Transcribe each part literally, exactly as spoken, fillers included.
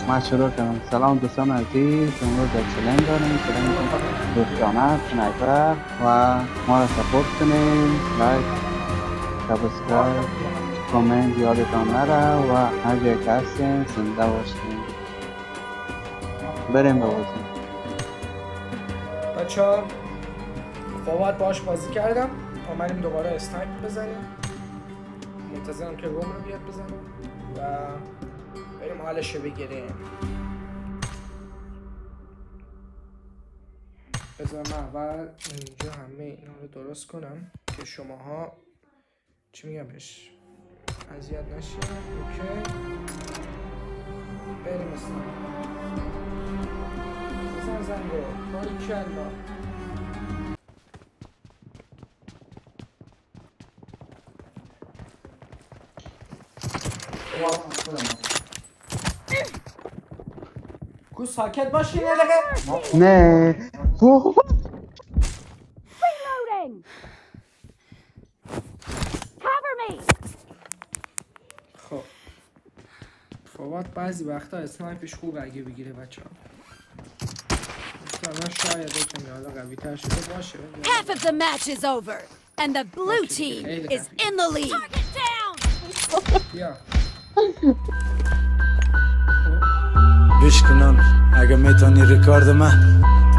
من شروع کنم. سلام دوستان عزیز، امروز چلنج داریم. چلنج دوستانه سنایپر و ما را سپورت کنیم. لایک، سابسکرایب، کامنت یادتان نره و هر جای که هستین زنده باشین. بریم ببازیم. بچه ها فواد باش بازی کردم، آمدیم دوباره اسنایپ بزنیم. منتظرم که روم رو بیاد بزنیم و بریم حالشو بگیریم. بذار من اول اینجا همه اینا رو درست کنم که شماها چی میگم بهش اذیت نشین. اوکی بریم اسنایپ. بزن زنگو باریکلا. کو ساکت باشین یه دقیقه. نه Reloading. Cover me. خب فواد بعضی وقتا اسنایپش خوب اگه بگیره بچه ها. مثلا شاید یکمی حالا قوی تر شده باشه. Half of the match is over and the blue team is in the lead. Target down. بیا بشکنان اگه میتونی ریکارد من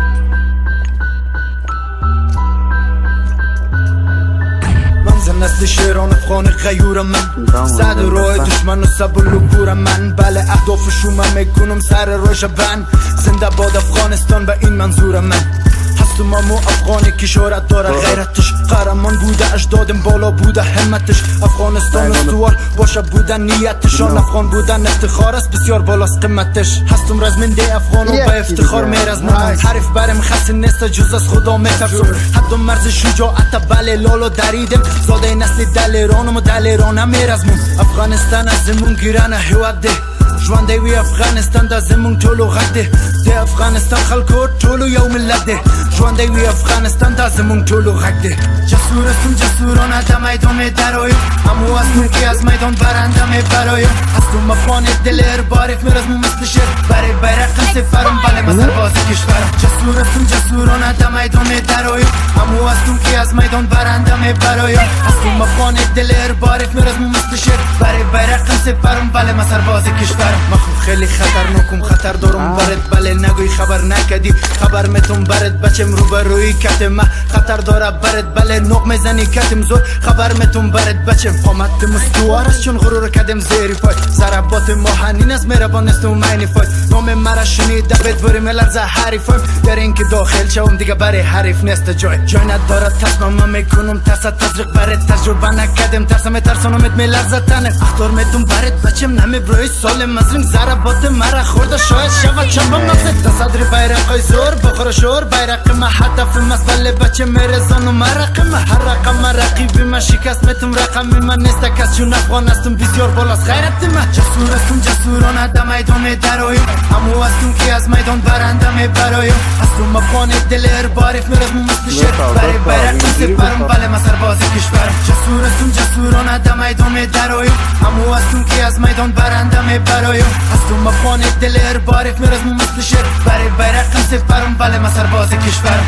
من نسل شیران افغان غیورم من صد روی دشمن و سبلو بورم من بله اهدافشو من میکنم سر روش بند زنده باد افغانستان به این منظورم من هستم امو افغانی که شهرت داره غیرتش قهرمان بوده اجدادم بالا بوده همتش افغانستان استوار باشه بودن نیتشان افغان بودن افتخار است بسیار بالاست قیمتش هستم رزمنده افغان و به افتخار میرزمم حریف برم خاصی نیست جز از خدا میترسم حتی مرز شجاعت بله لالو دریدم زاده نسل دلیرانم و دلیرانم میرزمم افغانستان از زمون گیرانه هیوت ده ژوندی وی افغانستان د زمون ټولو غږ دی د افغانستان خلکو ټولو یو ملت دی ژوندی وی افغانستان د زمون ټولو غږ دی جسور هستم جسورانه د میدان می درایم امو هستم که از میدان برنده می برایم هستم افغان دل ارباریف میرزمم مثل شیر برای بیرق سفرم بله من سرباز کشورم جسور هستم جسورانه د میدان می درایم امو هستم که از میدان برنده می برایم هستم افغان دل ارباریف میرزمم مثل شیر برای بیرق سفرم بله من سرباز کشورم من خود خیلی خطرناکم خطر دارم برد بله نگوی خبر نکدی خبر میتون برد بچم رو بروی کتم من خطر داره برد بله نق میزنی کتم زور خبر میتون برد بچم آمدم استوار است چون غرور کدم زیری پای ضربات ماهنین از مهربان است و معنی فای نام مرا شنیده بید بری ملرزه حریفایم در این که داخل شوم دیگه برای حریف نیست جای جای نداره تصمیم میکنم ترس تزریق برد تجربه نکدم ترسم ترسانم میلرزه تنه اختار میتون برد بچم نمی برای سالم از رنگ ضربات مرا خورده شاید شود چنبم نفسه تصدر بیرقای زور بخور شور بیرق ما هدف مسئله بچه میرزان و مرق ما هر رقم رقیبی ما شکست میتون رقمی من نیست کس چون افغان هستم بسیار بالاست غیرت ما جسور هستم جسورانه در میدان میدرایم امو هستم که از میدان برنده میبرایم هستم افغان دل ارباریف میرزمم مثل شیر برای بیرق سپرم بله من سرباز کشورم جسور هستم جسورانه در میدان میدرایم امو هستم که از میدان برنده میبرایم هستم افغان دل ارباریف میرزمم مثل شیر برای بیرق سپرم بله من سرباز کشورم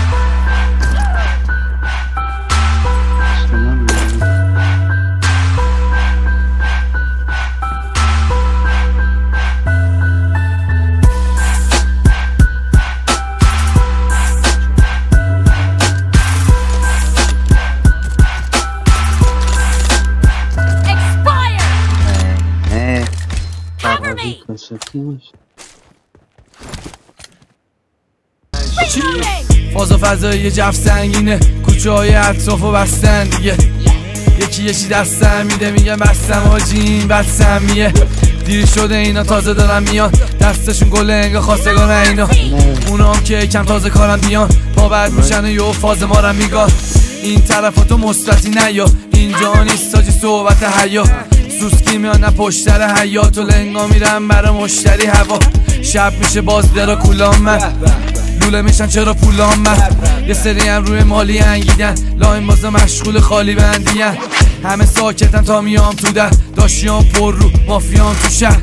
فاز و فضایی جف سنگینه کوچه های اطراف و بستن دیگه یکی یکی دستم میده میگه بستم حاجی این بد سمیه دیر شده اینا تازه دارن میان دستشون گل انگا خواستگان اینا اونا هم که کم تازه کارم بیان پا برد میشن و یه فاز ما رو میگاه این طرفاتو مثبتی نیا اینجا نیست تاجی صحبت حیا سوسکی میان نه پشتر حیات و لنگا میرم برا مشتری هوا شب میشه باز درا کولام من لوله میشن چرا پولام من یه سری هم روی مالی انگیدن لاین بازا مشغول خالی بندین همه ساکتن تا میام تو ده داشیام پر رو مافیام تو شهر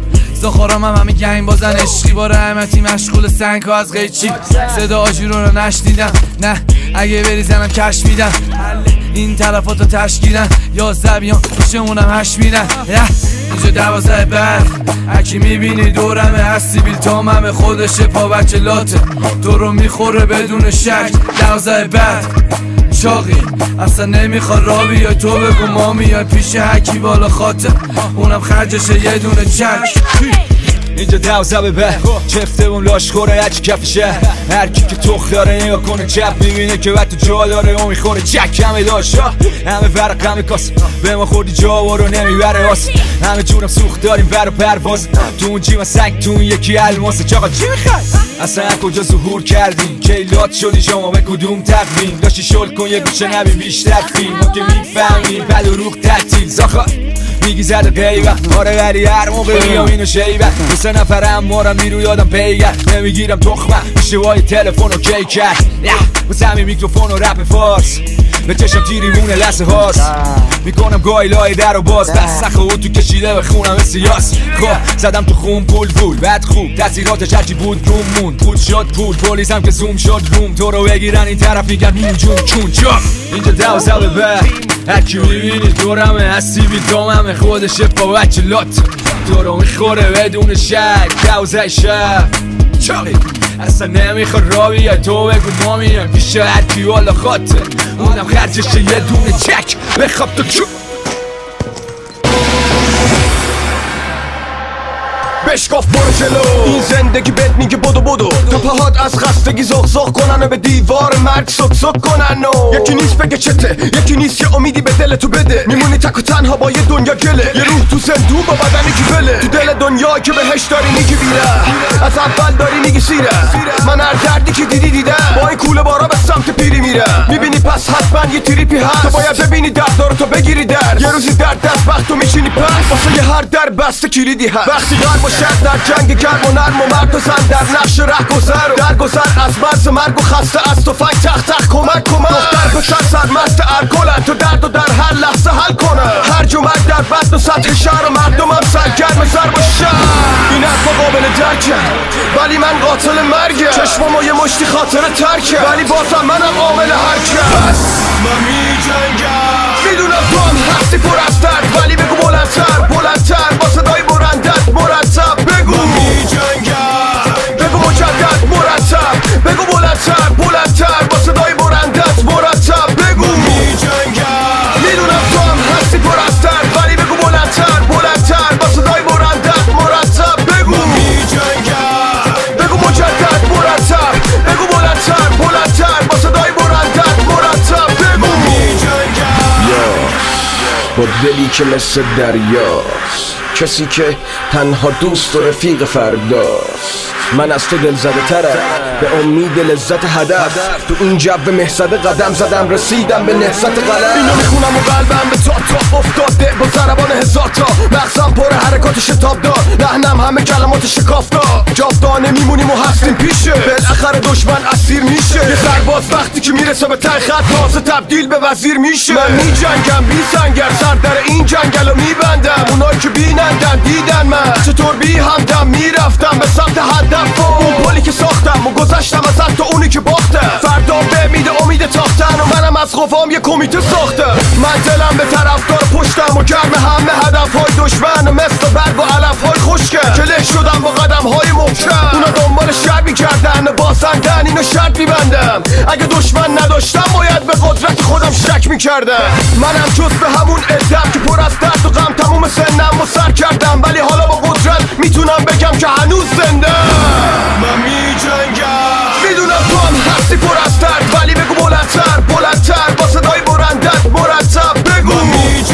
استخورام هم همه گنگ بازن عشقی با رحمتی مشغول سنگ ها از قیچی صدا آجورون رو نشنیدم نه اگه بریزنم کش میدم این تلفات رو تشکیلن یا زبیان پیشمونم هش میرن اینجا دوازه بعد اکی میبینی دورمه از سیبیل تاممه خودشه پا بچه لاته تو رو میخوره بدون شک دوازه بعد چاقی اصلا نمیخواد را بیای تو بگو ما میای پیش حکی بالا خاطر اونم خرجشه یه دونه چک اینجا دوزه به چفته اون لاش خوره هرچی کف شهر هر کی که تخ داره نگاه کنه چپ میبینه که وقت تو جا داره اون میخوره چک همه داشت همه فرق همه کاس به ما خوردی جا رو نمیبره آس همه جورم سوخت داریم بر و پرواز تو اون جیمه سنگ تو اون یکی الماسه چاقا چی میخوای؟ اصلا کجا ظهور کردی؟ کیلات شدی شما به کدوم تقویم؟ داشتی شل کن یه گوشه نبی بیشتر فیلم ما که میفهمیم بد و روخ تعطیل زاخا میگی زده غیبه آره ولی هر موقع بیام اینو شیبه دو سه نفرم مارم میرو یادم پیگر نمیگیرم تخمه اشتباهی تلفن رو کی کرد واسه همین میکروفون و رپ فارس به چشم تیری مونه لحظه هاست میکنم گایلای در و باز بس سخه او تو کشیده به خونم سیاس خب زدم تو خون پول پول بعد خوب تاثیراتش هرچی بود روم مون پول شد پول پولیس هم که زوم شد روم تو رو بگیرن این طرف میگن هیجون چون چون اینجا دوزه به هرکی میبینی دورمه از سیبیل داممه خودشه پا بچه لات تو رو میخوره بدون شک دوزه شب چاقی اصلا نمیخواد را بیای تو بگو ما میرم پیش هرکی والا خاطر اونم خرجشه یه دونه چک بخواب تو چون بشکاف برو جلو این زندگی بهت میگه بدو بدو تا پاهات از خستگی زخ زخ کنن و به دیوار مرگ سک سک کنن و یکی نیست بگه چته یکی نیست که امیدی به دل تو بده میمونی تک و تنها با یه دنیا گله یه روح تو زندون با بدنی که بله تو دل دنیا که بهش داری میگی بیره از اول داری میگی سیره من هر دردی که دیدی دیدم با این کوله بارا به سمت پیری میره میبینی پس حتما یه تریپی هست تو باید ببینی درد داره تو بگیری درد یه روزی درد دست وقت تو میشینی پس واسه یه هر در بسته کلیدی هست وقتی قلب و شد در جنگ گرم و نرم و مرد و زن در نقش ره گذر و در گذر از مرز مرگ و خسته از تو فنگ تخت تخت کمک کمک دختر پسر سرمست ارکلن تو درد و در هر لحظه حل کنه هر جمعک در بطن و سطح شهر و مردم هم سرگرم ضرب و شهر این حرفا قابل درکه ولی من قاتل مرگه چشمم و یه مشتی خاطر ترکه ولی بازم منم عامل حرکه بس من می جنگم میدونم تو هم هستی پر از درد ولی بگو بلندتر بلندتر با صدای برندت مرتب بگو من می جنگم بگو مجدد مرتب بگو بلندتر بلندتر با صدای برندت مرتب بگو من می جنگم میدونم تو هم هستی پر از درد ولی بگو بلندتر بلندتر با صدای برندت مرتب بگو من می جنگم بگو مجدد مرتب بگو بلندتر بلندتر با صدای برندت مرتب بگو من می جنگم با دلی که مثل دریاست کسی که تنها دوست و رفیق فرداست من از تو دل زده ترم به امید لذت هدف تو این جو مهزده قدم زدم رسیدم به نهضت قلم اینو میخونم و قلبم به تا تا افتاده با ضربان هزار تا مغزم پر حرکات شتاب دار لحنم همه کلمات شکافتا جاودانه میمونیم و هستیم پیشه بالاخره دشمن اسیر میشه یه سرباز وقتی که میرسه به ته خط تازه تبدیل به وزیر میشه من میجنگم بی سنگر سر در این جنگل رو میبندم اونایی که بینندن دیدن من چطور بی همدم میرفتم به سمت هدف اون پلی که ساختم و گذشتم از تا اونی که باختم فردا به امید امید تاختن و منم از خوفام یه کمیته ساختم من دلم به طرفدار پشتم و گرم همه هدف های دشمن مثل برگ و علف های خشکم که له شدم با قدم های محکم اونا دنبال شر میکردن باسندن اینو شرط میبندم اگه دشمن نداشتم باید به قدرت خودم شک میکردم منم جز به همون ادب که پر از درد و غم تموم سنم و سر کردم ولی حالا با قدرت میتونم بگم که هنوز زنده من می جنگم میدونم تو هم هستی پر از درد ولی بگو بلندتر بلندتر با صدای برندت مرتب بگو من می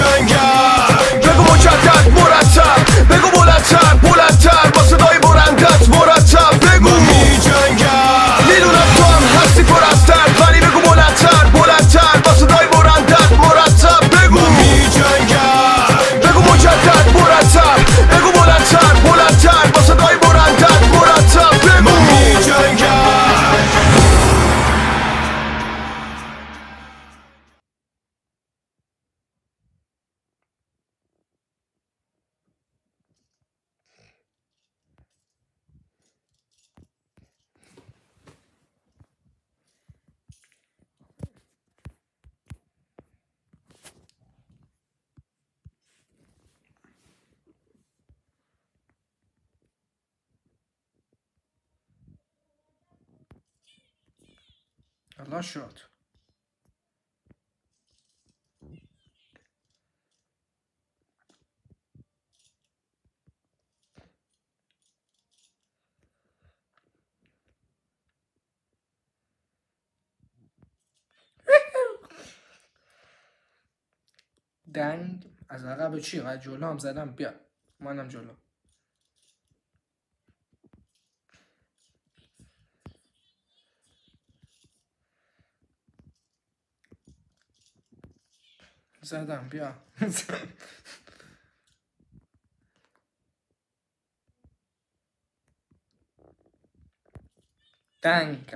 جنگم بگو مجدد مرتب بگو بلندتر بلندتر با صدای برندت مرتب بگو من می جنگم میدونم تو هم هستی پر از درد ولی بگو بلندتر بلندتر با صدای برندت مرتب بگو من می جنگم بگو مجدد مرتب بگو بلندتر بلندتر با صدای برندت مرتب بگو من می جنگم الله شد. دنگ از عقب چی؟ از جلو هم زدم. بیا منم جلو. زدم. بیا دنگ.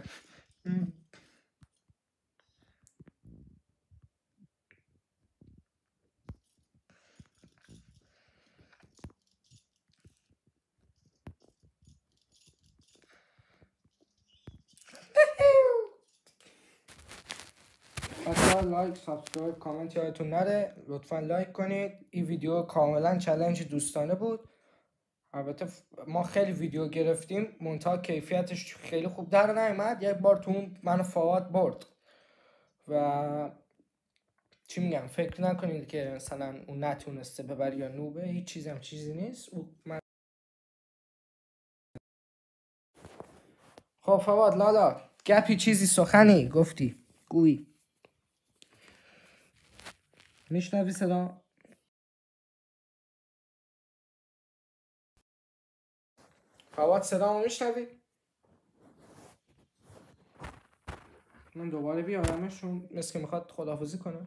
حتما لایک، سابسکرایب، کامنت یادتون نره. لطفا لایک کنید. این ویدیو کاملا چالش دوستانه بود. البته ما خیلی ویدیو گرفتیم، منتها کیفیتش خیلی خوب در نیامد. یک بار تو اون منو فواد برد و چی میگم، فکر نکنید که مثلا اون نتونسته ببر یا نوبه. هیچ چیزی هم چیزی نیست. او من خب فواد لالا گپی چیزی سخنی گفتی گویی. میشنوی صدا؟ فواد صدامو میشنوی؟ من دوباره بیارمش چون مثل که میخواد خداحافظی کنه.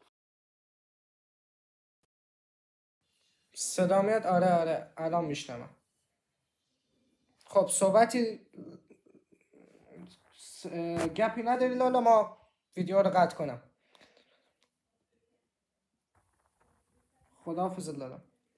صدا میاد؟ آره آره الان میشنوم. خب صحبتی گپی نداری لالا؟ ما ویدیو رو قطع کنم. خداحافظ لالا.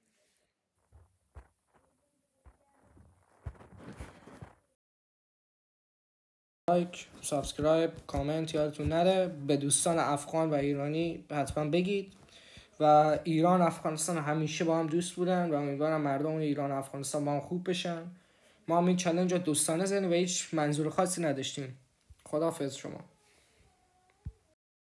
لایک، سابسکرایب، کامنت یادتون نره. به دوستان افغان و ایرانی حتما بگید. و ایران و افغانستان همیشه با هم دوست بودن و امیدوارم مردم ایران و افغانستان با هم خوب بشن. ما هم این چالش رو دوستانه زدیم و هیچ منظور خاصی نداشتیم. خداحافظ شما.